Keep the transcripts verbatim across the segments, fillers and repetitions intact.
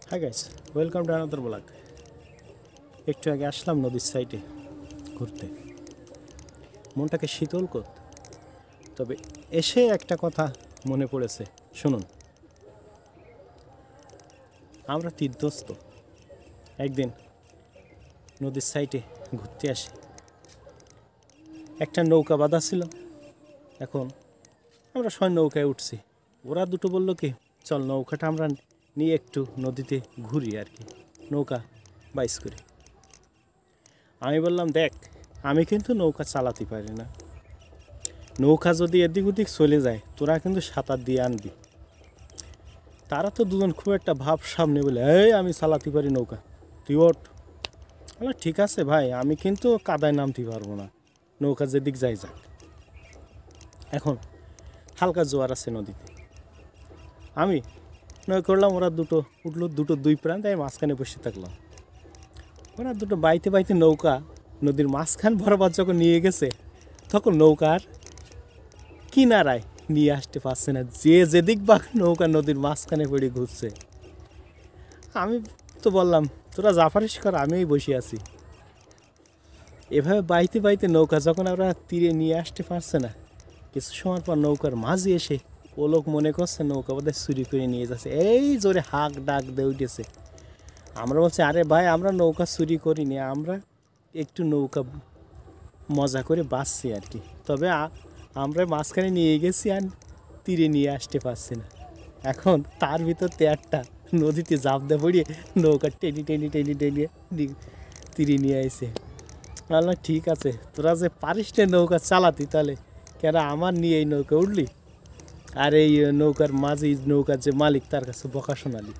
High guys, welcome to another blog. একটু আগে আসলাম নদীর সাইডে ঘুরতে, মনটাকে শীতল করতে। তবে এসে একটা কথা মনে পড়েছে, শুনুন। আমরা তীর্থস্থ, একদিন নদীর সাইডে ঘুরতে আসি। একটা নৌকা বাঁধা ছিল, এখন আমরা সবাই নৌকায় উঠছি। ওরা দুটো বললো কি, চল নৌকাটা আমরা নিয়ে একটু নদীতে ঘুরি আর কি, নৌকা বাইস করি। আমি বললাম, দেখ আমি কিন্তু নৌকা চালাতে পারি না, নৌকা যদি এদিক ওদিক চলে যায় তোরা কিন্তু সাঁতার দিয়ে আনবি। তারা তো দুজন খুব একটা ভাব সামনে বলে, এই আমি চালাতে পারি নৌকা, তুই ওঠ। বলে ঠিক আছে ভাই, আমি কিন্তু কাদায় নামতে পারবো না, নৌকা যেদিক যাই যাক। এখন হালকা জোয়ার আছে নদীতে, আমি নয় করলাম, ওরা দুটো উঠলো, দুটো দুই প্রান্ত, আমি মাঝখানে বসে থাকলাম। ওরা দুটো বাইতে বাইতে নৌকা নদীর মাঝখান বরাবর যখন নিয়ে গেছে, তখন নৌকার কিনারায় নিয়ে আসতে পারছে না, যে যেদিক বা নৌকা নদীর মাঝখানে পড়ে ঘুরছে। আমি তো বললাম, তোরা জাফারিস কর, আমিই বসে আছি। এভাবে বাইতে বাইতে নৌকা যখন ওরা তীরে নিয়ে আসতে পারছে না, কিছু সময় পর নৌকার মাঝে এসে ও লোক মনে করছে নৌকা বোধহয় চুরি করে নিয়ে যাচ্ছে, এই জোরে হাঁক ডাক দিয়ে উঠেছে। আমরা বলছি, আরে ভাই আমরা নৌকা চুরি করিনি, আমরা একটু নৌকা মজা করে বাঁচছি আর কি। তবে আমরা মাঝখানে নিয়ে গেছি আর তীরে নিয়ে আসতে পারছি না। এখন তার ভিতর তেয়ারটা নদীতে জাপ দিয়ে পড়িয়ে নৌকা টেনে টেনে টেনে টেনে তীরে নিয়ে আসে। বললাম ঠিক আছে, তোরা যে পারিস না নৌকা চালাতি, তাহলে কেন আমার নিয়ে এই নৌকা উঠলি, আর এই নৌকার মাঝে নৌকার যে মালিক তার কাছে বকা শোনালি।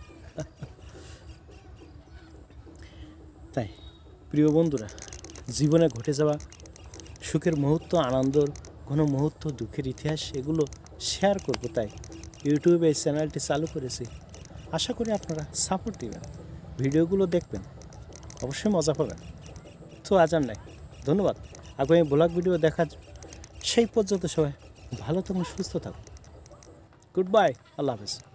তাই প্রিয় বন্ধুরা, জীবনে ঘটে যাওয়া সুখের মুহূর্ত, আনন্দর কোনো মুহূর্ত, দুঃখের ইতিহাস, এগুলো শেয়ার করবো, তাই ইউটিউবে এই চ্যানেলটি চালু করেছি। আশা করি আপনারা সাপোর্ট দেবেন, ভিডিওগুলো দেখবেন, অবশ্যই মজা পাবেন। তো আজ আর নাই, ধন্যবাদ। আগামী ব্লগ ভিডিও দেখার সেই পর্যন্ত সবাই ভালো থাকুন, সুস্থ থাকুন। গুড বাই, আল্লাহ হাফেজ।